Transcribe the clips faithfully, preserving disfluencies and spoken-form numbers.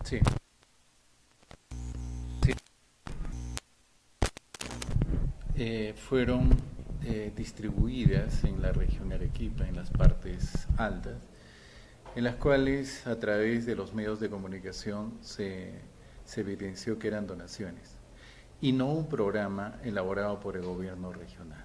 Sí. Sí. Eh, fueron eh, distribuidas en la región Arequipa, en las partes altas, en las cuales a través de los medios de comunicación se, se evidenció que eran donaciones y no un programa elaborado por el gobierno regional.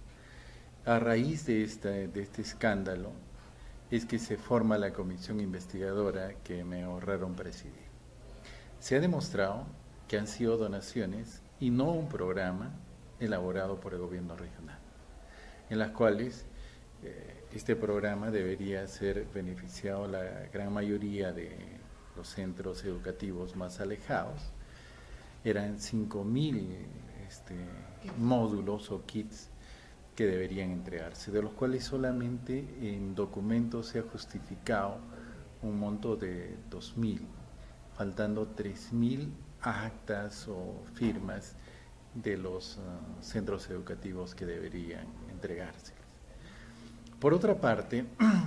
A raíz de, esta, de este escándalo es que se forma la comisión investigadora que me honraron presidir. Se ha demostrado que han sido donaciones y no un programa elaborado por el gobierno regional, en las cuales eh, este programa debería ser beneficiado la gran mayoría de los centros educativos más alejados. Eran cinco mil este, módulos o kits que deberían entregarse, de los cuales solamente en documentos se ha justificado un monto de dos mil, faltando tres mil actas o firmas de los uh, centros educativos que deberían entregarse. Por otra parte,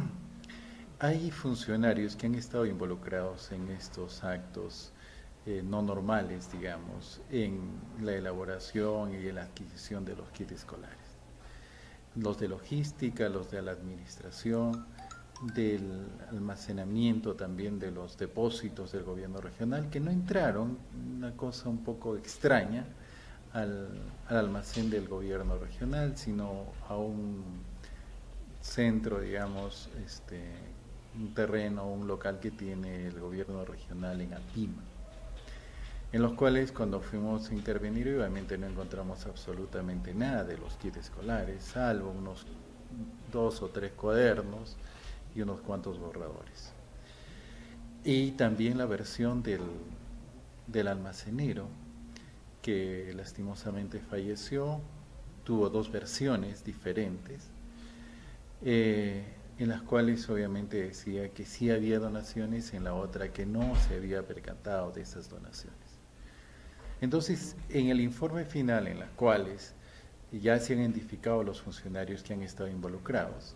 hay funcionarios que han estado involucrados en estos actos eh, no normales, digamos, en la elaboración y la adquisición de los kits escolares. Los de logística, los de la administración, del almacenamiento también de los depósitos del gobierno regional, que no entraron, una cosa un poco extraña, al, al almacén del gobierno regional, sino a un centro, digamos, este, un terreno, un local que tiene el gobierno regional en Apima, en los cuales cuando fuimos a intervenir obviamente no encontramos absolutamente nada de los kits escolares, salvo unos dos o tres cuadernos y unos cuantos borradores. Y también la versión del, del almacenero, que lastimosamente falleció, tuvo dos versiones diferentes, eh, en las cuales obviamente decía que sí había donaciones, en la otra que no se había percatado de esas donaciones. Entonces, en el informe final, en las cuales ya se han identificado los funcionarios que han estado involucrados,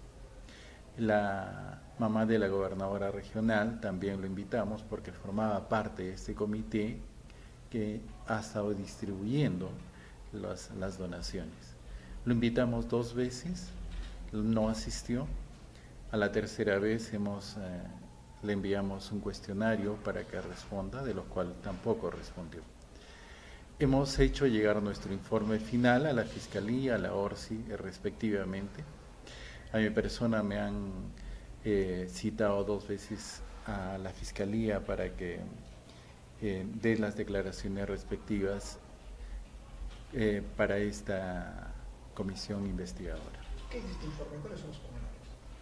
la mamá de la gobernadora regional también lo invitamos porque formaba parte de este comité que ha estado distribuyendo las, las donaciones. Lo invitamos dos veces, no asistió. A la tercera vez hemos, eh, le enviamos un cuestionario para que responda, de lo cual tampoco respondió. Hemos hecho llegar nuestro informe final a la Fiscalía, a la O R C I, respectivamente. A mi persona me han eh, citado dos veces a la Fiscalía para que eh, dé las declaraciones respectivas eh, para esta comisión investigadora. ¿Qué es este informe? ¿Cuáles son los pormenores?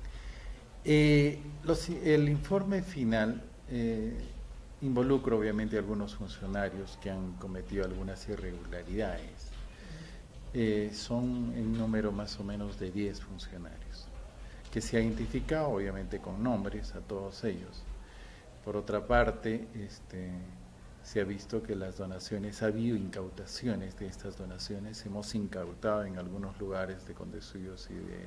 Eh, los, el informe final eh, involucra obviamente a algunos funcionarios que han cometido algunas irregularidades. Eh, son en número más o menos de diez funcionarios, que se ha identificado obviamente con nombres a todos ellos. Por otra parte, este, se ha visto que las donaciones, ha habido incautaciones de estas donaciones, hemos incautado en algunos lugares de Condesuyos y de,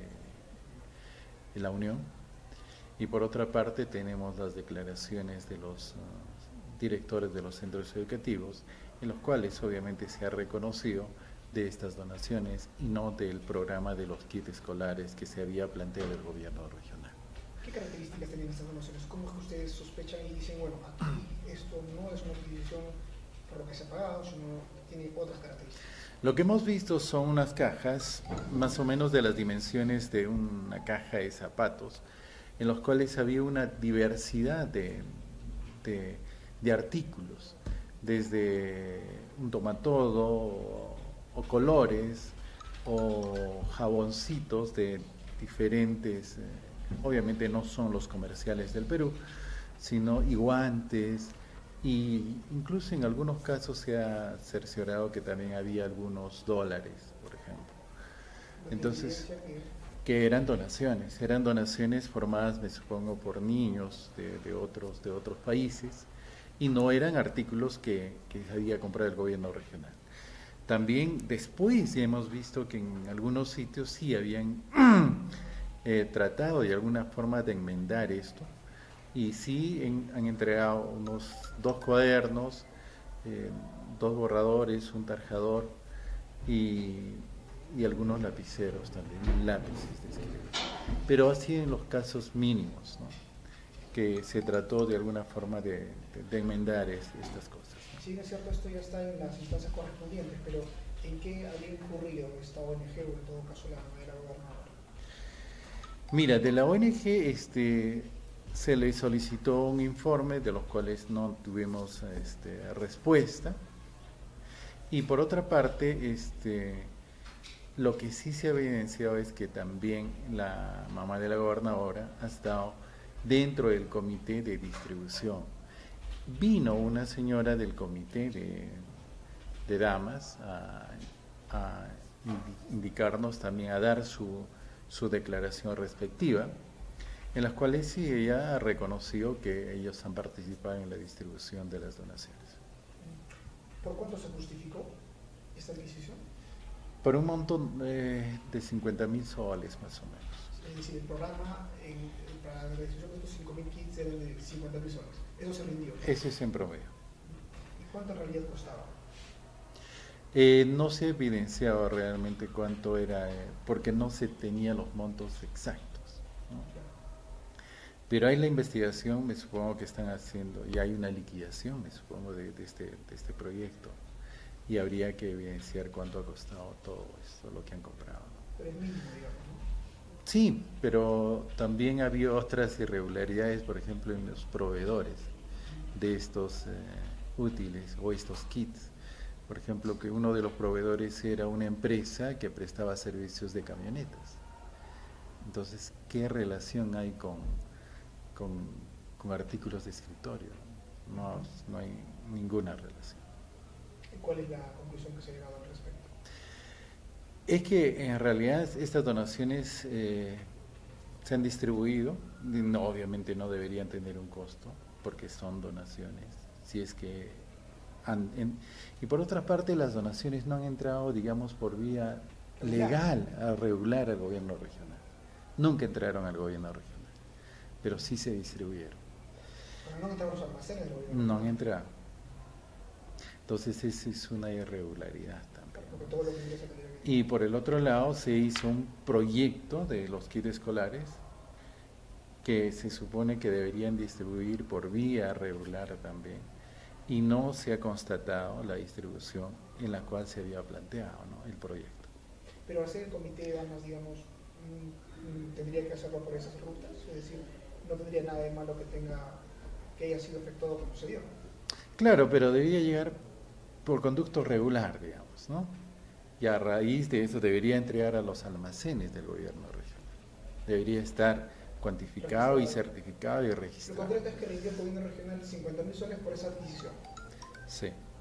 de la Unión. Y por otra parte tenemos las declaraciones de los uh, directores de los centros educativos, en los cuales obviamente se ha reconocido de estas donaciones y no del programa de los kits escolares que se había planteado el gobierno regional. ¿Qué características tienen estas donaciones? ¿Cómo es que ustedes sospechan y dicen, bueno, aquí esto no es una utilización por lo que se ha pagado, sino tiene otras características? Lo que hemos visto son unas cajas más o menos de las dimensiones de una caja de zapatos, en los cuales había una diversidad de, de, de artículos, desde un tomatodo o, o colores o jaboncitos de diferentes, eh, obviamente no son los comerciales del Perú, sino y guantes, y incluso en algunos casos se ha cerciorado que también había algunos dólares, por ejemplo. Entonces, que eran donaciones, eran donaciones formadas, me supongo, por niños de, de, otros, de otros países, y no eran artículos que, que había comprado el gobierno regional. También después ya hemos visto que en algunos sitios sí habían eh, tratado de alguna forma de enmendar esto, Y sí en, han entregado unos dos cuadernos, eh, dos borradores, un tarjador y, y algunos lapiceros también, lápices de escribir. Pero así en los casos mínimos, ¿no? Que se trató de alguna forma de, de, de enmendar es, estas cosas, ¿no? Sí, es cierto, esto ya está en las instancias correspondientes, pero ¿en qué habría incurrido esta O N G o en todo caso la, la gobernadora? Mira, de la O N G este, se le solicitó un informe de los cuales no tuvimos este, respuesta. Y por otra parte, este, lo que sí se ha evidenciado es que también la mamá de la gobernadora ha estado dentro del comité de distribución. Vino una señora del comité de, de damas a, a indicarnos también, a dar su, su declaración respectiva, en las cuales sí ella reconoció que ellos han participado en la distribución de las donaciones. ¿Por cuánto se justificó esta adquisición? Por un monto eh, de cincuenta mil soles más o menos. Es decir, el programa en, para la distribución de estos cinco mil kits era de cincuenta mil soles. Eso se rindió. Ese es en promedio. ¿Y cuánto en realidad costaba? Eh, no se ha evidenciado realmente cuánto era, eh, porque no se tenían los montos exactos, ¿no? Pero hay la investigación, me supongo que están haciendo, y hay una liquidación, me supongo, de, de, este, de este proyecto. Y habría que evidenciar cuánto ha costado todo esto, lo que han comprado, ¿no? Pero es mínimo, digamos, ¿no? Sí, pero también ha habido otras irregularidades, por ejemplo, en los proveedores de estos eh, útiles o estos kits. Por ejemplo, que uno de los proveedores era una empresa que prestaba servicios de camionetas. Entonces, ¿qué relación hay con, con, con artículos de escritorio? No, no hay ninguna relación. ¿Cuál es la conclusión que se ha llegado al respecto? Es que en realidad estas donaciones eh, se han distribuido, no, obviamente no deberían tener un costo, porque son donaciones, si es que han, en, y por otra parte las donaciones no han entrado, digamos, por vía legal a regular al gobierno regional, nunca entraron al gobierno regional, pero sí se distribuyeron. Pero no han entrado los almacenes del gobierno. No han entrado. Entonces esa es una irregularidad también. Porque todo lo que ingresa tendría que... Y por el otro lado se hizo un proyecto de los kits escolares que se supone que deberían distribuir por vía regular también, y no se ha constatado la distribución en la cual se había planteado, ¿no?, el proyecto. Pero hacer el comité de damas, digamos, mmm, tendría que hacerlo por esas rutas, es decir, no tendría nada de malo que tenga, que haya sido efectuado como se dio. Claro, pero debía llegar por conducto regular, digamos, ¿no? Y a raíz de eso debería entregar a los almacenes del gobierno regional. Debería estar cuantificado y certificado y registrado. Lo concreto es que rindió el gobierno regional cincuenta mil soles por esa adquisición. Sí.